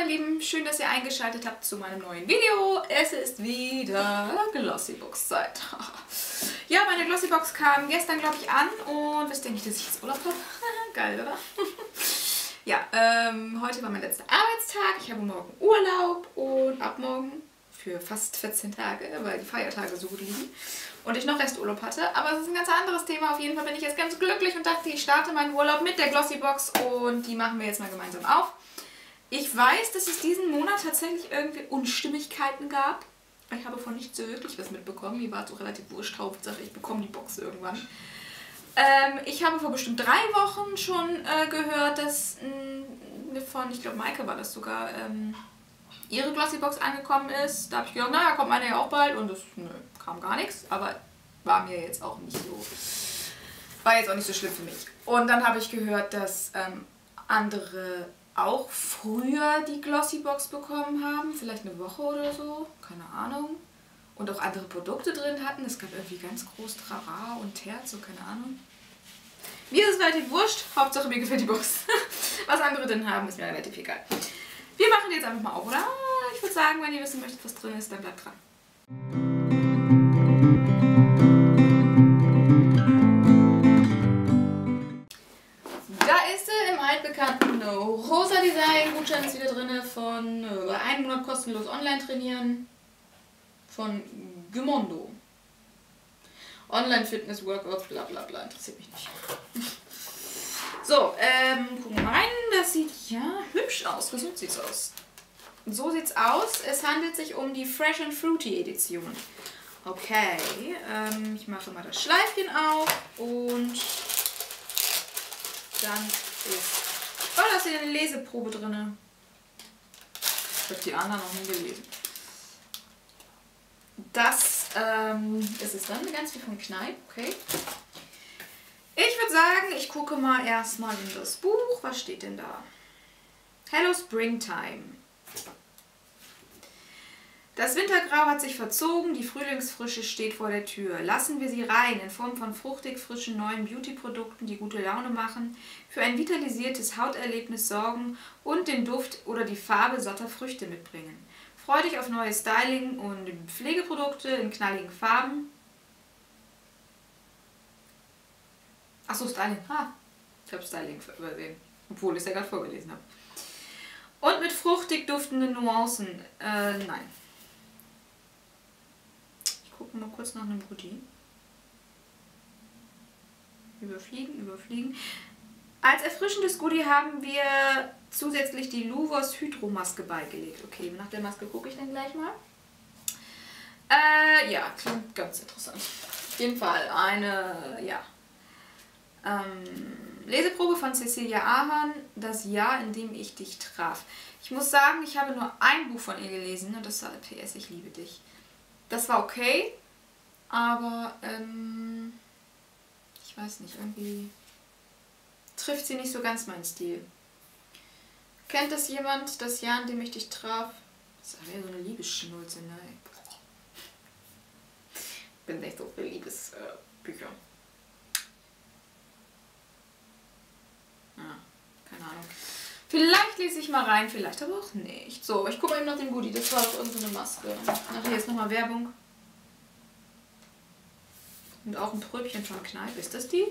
Lieben, schön, dass ihr eingeschaltet habt zu meinem neuen Video. Es ist wieder Glossybox Zeit. Ja, meine Glossybox kam gestern, glaube ich, an und wisst ihr nicht, dass ich jetzt Urlaub habe? Geil, oder? Ja, heute war mein letzter Arbeitstag. Ich habe morgen Urlaub und ab morgen für fast 14 Tage, weil die Feiertage so gut liegen und ich noch Resturlaub hatte. Aber es ist ein ganz anderes Thema. Auf jeden Fall bin ich jetzt ganz glücklich und dachte, ich starte meinen Urlaub mit der Glossybox und die machen wir jetzt mal gemeinsam auf. Ich weiß, dass es diesen Monat tatsächlich irgendwie Unstimmigkeiten gab. Ich habe von nicht so wirklich was mitbekommen. Mir war es so relativ wurscht, Hauptsache ich bekomme die Box irgendwann. Ich habe vor bestimmt 3 Wochen schon gehört, dass von, ich glaube Maike war das sogar, ihre Glossybox angekommen ist. Da habe ich gedacht, naja, kommt meine ja auch bald und das kam gar nichts, aber war mir jetzt auch nicht so, war jetzt auch nicht so schlimm für mich. Und dann habe ich gehört, dass andere auch früher die Glossybox bekommen haben, vielleicht eine Woche oder so, keine Ahnung. Und auch andere Produkte drin hatten. Es gab irgendwie ganz groß Trara und Terz, so keine Ahnung. Mir ist es relativ wurscht, Hauptsache mir gefällt die Box. Was andere drin haben, ist mir relativ egal. Wir machen jetzt einfach mal auf, oder? Ich würde sagen, wenn ihr wissen möchtet, was drin ist, dann bleibt dran. Da ist sie im altbekannten rosa Design. Gutschein ist wieder drin von 1 Monat kostenlos online trainieren. Von Gymondo. Online-Fitness, Workouts, bla bla bla. Interessiert mich nicht. So, gucken wir mal rein. Das sieht ja hübsch aus. Gesund sieht's aus. So sieht's aus. Es handelt sich um die Fresh and Fruity Edition. Okay, ich mache mal das Schleifchen auf und dann ist... Oh, da ist hier eine Leseprobe drin. Ich habe die anderen noch nie gelesen. Das ist es dann, ganz viel von Kneipp, okay. Ich würde sagen, ich gucke mal erstmal in das Buch. Was steht denn da? Hello Springtime. Das Wintergrau hat sich verzogen, die Frühlingsfrische steht vor der Tür. Lassen wir sie rein, in Form von fruchtig frischen neuen Beauty-Produkten, die gute Laune machen, für ein vitalisiertes Hauterlebnis sorgen und den Duft oder die Farbe satter Früchte mitbringen. Freu dich auf neue Styling- und Pflegeprodukte in knalligen Farben. Achso, Styling. Ich habe Styling übersehen, obwohl ich es ja gerade vorgelesen habe. Und mit fruchtig duftenden Nuancen. Nein. Ich gucke mal kurz nach einem Goodie. Überfliegen, überfliegen. Als erfrischendes Goodie haben wir zusätzlich die Luvos Hydromaske beigelegt. Okay, nach der Maske gucke ich dann gleich mal. Ja, klingt ganz interessant. Auf jeden Fall eine, ja, Leseprobe von Cecilia Ahern, Das Jahr, in dem ich dich traf. Ich muss sagen, ich habe nur ein Buch von ihr gelesen und das war PS, ich liebe dich. Das war okay, aber ich weiß nicht, irgendwie trifft sie nicht so ganz meinen Stil. Kennt das jemand, Das Jahr, in dem ich dich traf? Das ist ja so eine Liebesschnulze, nein. Ich bin nicht so für Liebesbücher. Keine Ahnung. Vielleicht lese ich mal rein, vielleicht aber auch nicht. So, ich gucke eben nach dem Goodie. Das war doch irgendeine Maske. Nachher ist nochmal Werbung. Und auch ein Pröbchen von Kneipp. Ist das die?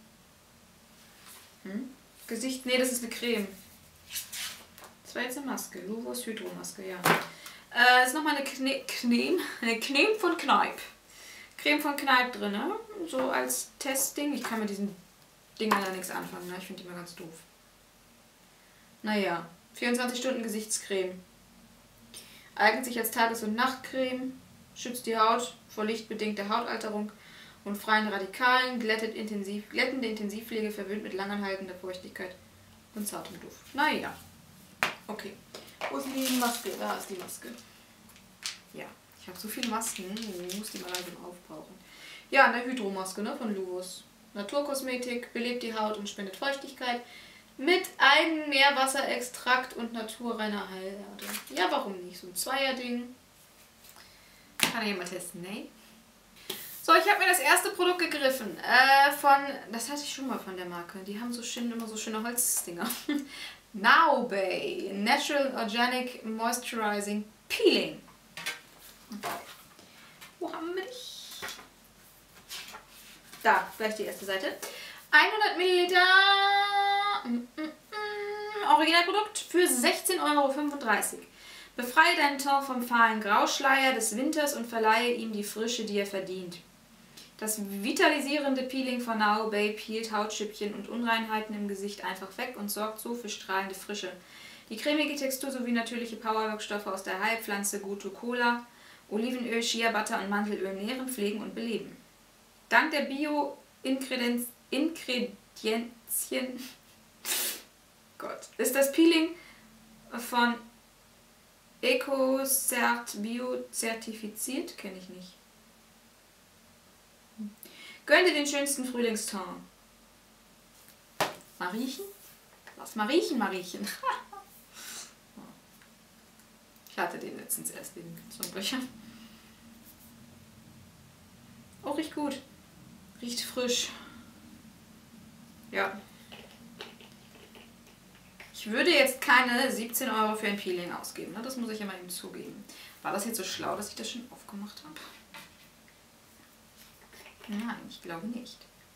Gesicht, nee, das ist eine Creme. Das war jetzt eine Maske. Luvos Hydromaske, ja. Ist nochmal eine Creme von Kneipp. Creme von Kneipp drin, ne? So als Testding. Ich kann mit diesen Dingern da nichts anfangen, ne? Ich finde die immer ganz doof. Naja, 24 Stunden Gesichtscreme. Eignet sich als Tages- und Nachtcreme. Schützt die Haut vor lichtbedingter Hautalterung und freien Radikalen, glättende Intensivpflege, verwöhnt mit langanhaltender Feuchtigkeit und zartem Duft. Naja, okay. Wo ist die Maske? Da ist die Maske. Ja, ich habe so viele Masken, ich muss die mal langsam aufbrauchen. Ja, eine Hydromaske, ne, von Luvos. Naturkosmetik, belebt die Haut und spendet Feuchtigkeit mit Eigenmeerwasserextrakt und naturreiner Heilerde. Ja, warum nicht? So ein Zweierding. Kann ich mal testen, ne? So, ich habe mir das erste Produkt gegriffen. Das hatte ich schon mal von der Marke. Die haben so schön, immer so schöne Holzdinger. Naobay Natural Organic Moisturizing Peeling. Wo haben wir dich? Da, gleich die erste Seite. 100 Milliliter Originalprodukt für 16,35 Euro. Befreie deinen Teint vom fahlen Grauschleier des Winters und verleihe ihm die Frische, die er verdient. Das vitalisierende Peeling von Naobay peelt Hautschüppchen und Unreinheiten im Gesicht einfach weg und sorgt so für strahlende Frische. Die cremige Textur sowie natürliche Powerwirkstoffe aus der Heilpflanze Gotu Kola, Olivenöl, Shea Butter und Mandelöl nähren, pflegen und beleben. Dank der Bio-Ingredienzien Gott, ist das Peeling von EcoCert Bio zertifiziert? Kenne ich nicht. Gönn dir den schönsten Frühlingstone. Mal riechen? Lass mal riechen, Mariechen. Ich hatte den letztens erst, den Zungenbrecher. Oh, riecht gut. Riecht frisch. Ja. Ich würde jetzt keine 17 Euro für ein Peeling ausgeben. Ne? Das muss ich ja mal eben zugeben. War das jetzt so schlau, dass ich das schon aufgemacht habe? Nein, ich glaube nicht.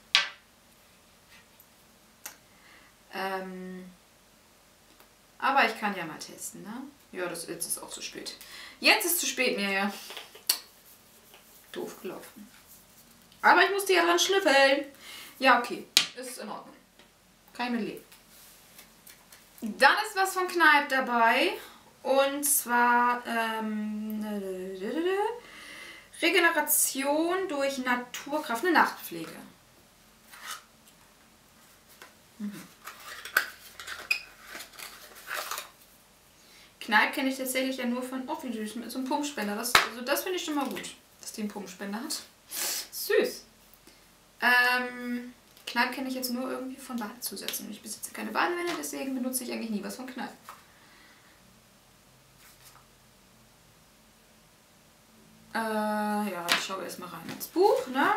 Aber ich kann ja mal testen, ne? Ja, jetzt ist auch zu spät. Jetzt ist zu spät, mir ja. Doof gelaufen. Aber ich musste ja dran schnüffeln. Ja, okay. Ist in Ordnung. Kann ich mit leben. Dann ist was von Kneipp dabei. Und zwar Regeneration durch Naturkraft, eine Nachtpflege. Kneipp kenne ich tatsächlich ja nur von, oh wie süß, mit so einem Pumpspender. Das finde ich schon mal gut, dass die einen Pumpspender hat. Süß. Kneipp kenne ich jetzt nur irgendwie von Badezusätzen. Ich besitze keine Badewanne, deswegen benutze ich eigentlich nie was von Kneipp. Ja, ich schaue erstmal rein ins Buch, ne?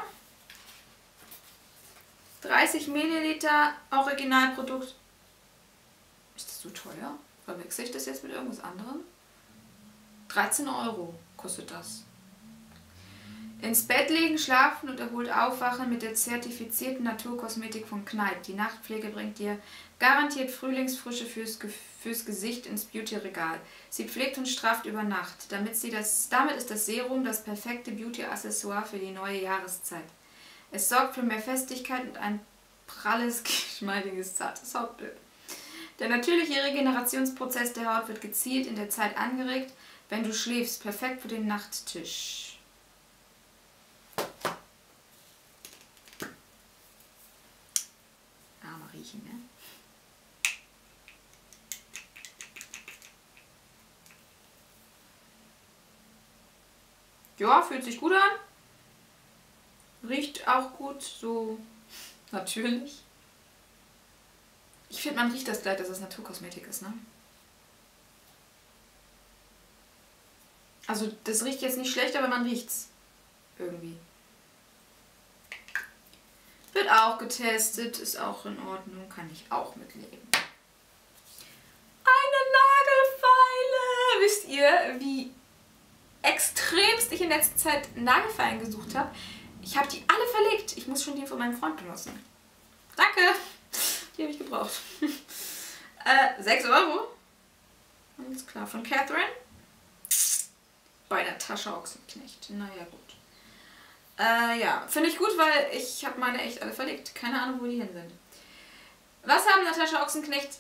30 Milliliter Originalprodukt. Ist das so teuer? Verwechsel ich das jetzt mit irgendwas anderem? 13 Euro kostet das. Ins Bett legen, schlafen und erholt aufwachen mit der zertifizierten Naturkosmetik von Kneipp. Die Nachtpflege bringt dir garantiert Frühlingsfrische fürs Gesicht ins Beauty-Regal. Sie pflegt und strafft über Nacht. Damit ist das Serum das perfekte Beauty-Accessoire für die neue Jahreszeit. Es sorgt für mehr Festigkeit und ein pralles, geschmeidiges, zartes Hautbild. Der natürliche Regenerationsprozess der Haut wird gezielt in der Zeit angeregt, wenn du schläfst. Perfekt für den Nachttisch. Mal riechen, ne? Ja, fühlt sich gut an. Riecht auch gut, so natürlich. Ich finde, man riecht das gleich, dass es Naturkosmetik ist, ne? Also, das riecht jetzt nicht schlecht, aber man riecht's irgendwie. Wird auch getestet, ist auch in Ordnung, kann ich auch mitleben. Eine Nagelfeile! Wisst ihr, wie extremst ich in letzter Zeit Nagelfeilen gesucht habe? Ich habe die alle verlegt. Ich muss schon die von meinem Freund benutzen. Danke! Die habe ich gebraucht. 6 Euro. Alles klar, von Catherine. Bei Natascha Ochsenknecht. Naja, gut. Ja, finde ich gut, weil ich habe meine echt alle verlegt. Keine Ahnung, wo die hin sind. Was haben Natascha Ochsenknechts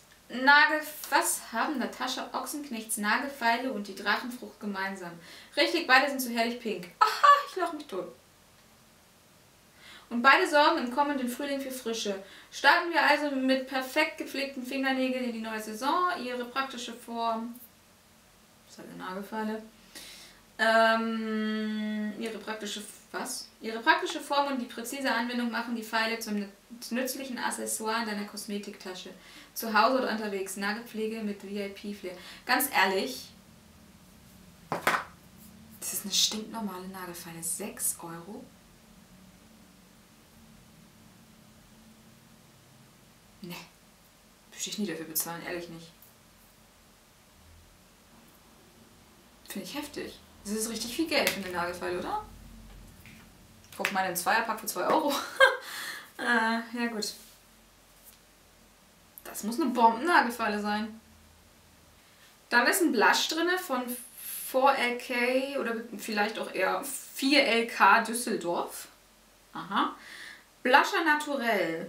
Nagelfeile und die Drachenfrucht gemeinsam? Richtig, beide sind so herrlich pink. Aha, ich lache mich tot. Und beide sorgen im kommenden Frühling für Frische. Starten wir also mit perfekt gepflegten Fingernägeln in die neue Saison. Ihre praktische Form... Das ist halt eine Nagelfeile. Ihre praktische Form und die präzise Anwendung machen die Feile zum nützlichen Accessoire in deiner Kosmetiktasche. Zu Hause oder unterwegs. Nagelpflege mit VIP-Flair. Ganz ehrlich, das ist eine stinknormale Nagelfeile. 6 Euro? Ne. Möchte ich nie dafür bezahlen, ehrlich nicht. Finde ich heftig. Das ist richtig viel Geld für eine Nagelfeile, oder? Ich kaufe meine einen Zweierpack für 2 Euro. Ja gut. Das muss eine Bomben-Nagelfeile sein. Dann ist ein Blush drin von 4LK oder vielleicht auch eher 4LK Düsseldorf. Aha. Blusher Naturell.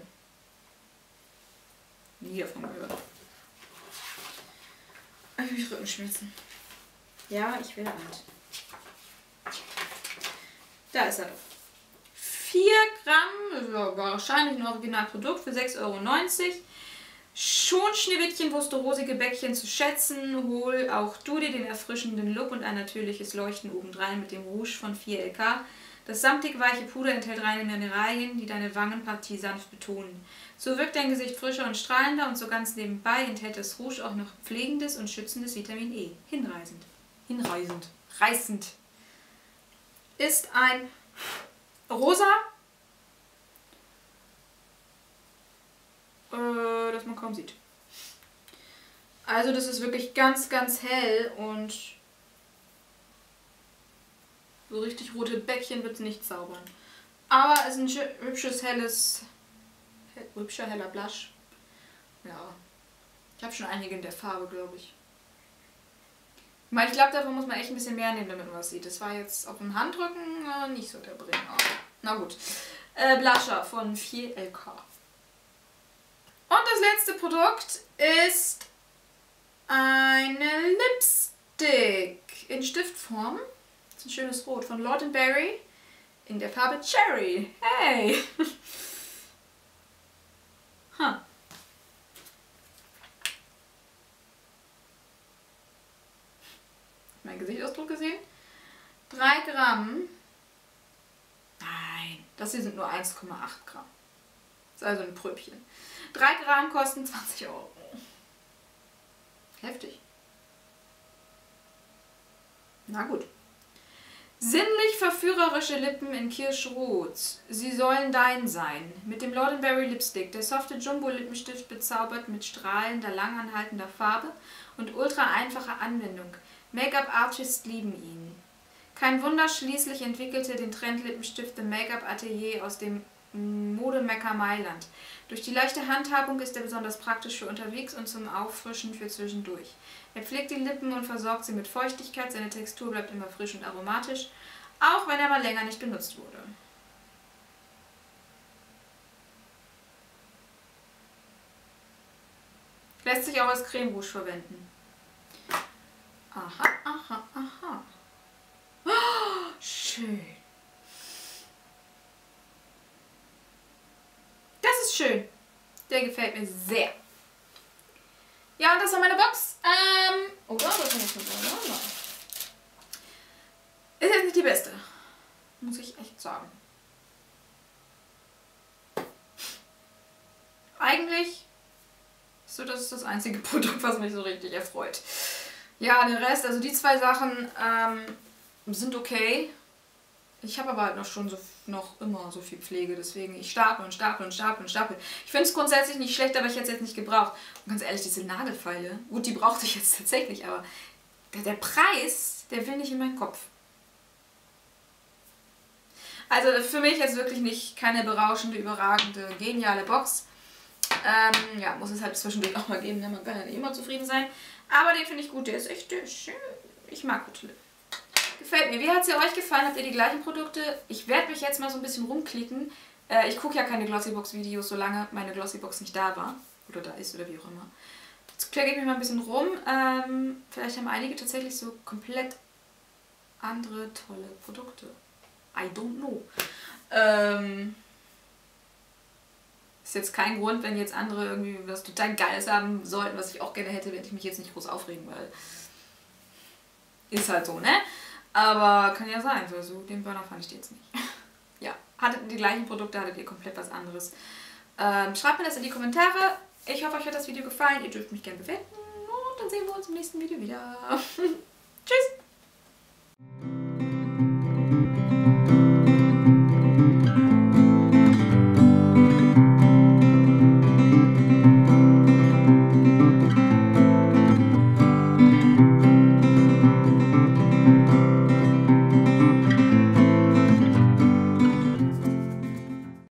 Nie davon gehört. Ich will mich Rückenschmerzen. Ja, ich werde alt. Da ist er doch. 4 Gramm, ja, wahrscheinlich ein Originalprodukt für 6,90 Euro. Schon Schneewittchen wusste rosige Bäckchen zu schätzen. Hol auch du dir den erfrischenden Look und ein natürliches Leuchten obendrein mit dem Rouge von 4LK. Das samtig weiche Puder enthält reine Mineralien, die deine Wangenpartie sanft betonen. So wirkt dein Gesicht frischer und strahlender und so ganz nebenbei enthält das Rouge auch noch pflegendes und schützendes Vitamin E. Hinreißend. Hinreißend. Reißend. Ist ein rosa, das man kaum sieht. Also das ist wirklich ganz, ganz hell und so richtig rote Bäckchen wird es nicht zaubern. Aber es ist ein hübsches, heller Blush. Ja. Ich habe schon einige in der Farbe, glaube ich. Ich glaube, davon muss man echt ein bisschen mehr nehmen, damit man was sieht. Das war jetzt auf dem Handrücken nicht so der Bringer. Na gut. Blusher von 4LK. Und das letzte Produkt ist eine Lipstick in Stiftform. Das ist ein schönes Rot von Lord & Berry in der Farbe Cherry. Hey! Huh. Mein Gesichtsausdruck gesehen? 3 Gramm. Nein, das hier sind nur 1,8 Gramm. Das ist also ein Pröbchen. 3 Gramm kosten 20 Euro. Heftig. Na gut. Sinnlich verführerische Lippen in Kirschrot. Sie sollen dein sein. Mit dem Lord & Berry Lipstick. Der softe Jumbo-Lippenstift bezaubert mit strahlender, langanhaltender Farbe und ultra einfacher Anwendung. Make-up-Artists lieben ihn. Kein Wunder, schließlich entwickelte den Trend-Lippenstift The Make-up Atelier aus dem Modemecker Mailand. Durch die leichte Handhabung ist er besonders praktisch für unterwegs und zum Auffrischen für zwischendurch. Er pflegt die Lippen und versorgt sie mit Feuchtigkeit, seine Textur bleibt immer frisch und aromatisch, auch wenn er mal länger nicht benutzt wurde. Lässt sich auch als Creme Rouge verwenden. Aha, aha, aha. Oh, schön. Das ist schön. Der gefällt mir sehr. Ja, und das war meine Box. Oder? Das kann ich nicht sagen. Ist jetzt nicht die beste. Muss ich echt sagen. Eigentlich so, das ist das einzige Produkt, was mich so richtig erfreut. Ja, den Rest, also die 2 Sachen sind okay. Ich habe aber halt noch immer so viel Pflege, deswegen ich stapel und stapel und stapel und stapel. Ich finde es grundsätzlich nicht schlecht, aber ich hätte es jetzt nicht gebraucht. Und ganz ehrlich, diese Nagelfeile, gut, die brauchte ich jetzt tatsächlich, aber der Preis, der will nicht in meinen Kopf. Also für mich jetzt wirklich nicht keine berauschende, überragende, geniale Box. Ja, muss es halt zwischendurch auch mal geben, ne? Man kann ja nicht immer zufrieden sein. Aber den finde ich gut, der ist echt schön. Ich mag gute Lippen. Gefällt mir. Wie hat es euch gefallen? Habt ihr die gleichen Produkte? Ich werde mich jetzt mal so ein bisschen rumklicken. Ich gucke ja keine Glossybox-Videos, solange meine Glossybox nicht da war. Oder da ist, oder wie auch immer. Jetzt klicke ich mich mal ein bisschen rum. Vielleicht haben einige tatsächlich so komplett andere tolle Produkte. I don't know. Ist jetzt kein Grund, wenn jetzt andere irgendwie was total Geiles haben sollten, was ich auch gerne hätte, werde ich mich jetzt nicht groß aufregen, weil ist halt so, ne? Aber kann ja sein, also den Burner fand ich jetzt nicht. Ja, hattet ihr die gleichen Produkte, hattet ihr komplett was anderes. Schreibt mir das in die Kommentare. Ich hoffe, euch hat das Video gefallen. Ihr dürft mich gerne bewerten und dann sehen wir uns im nächsten Video wieder.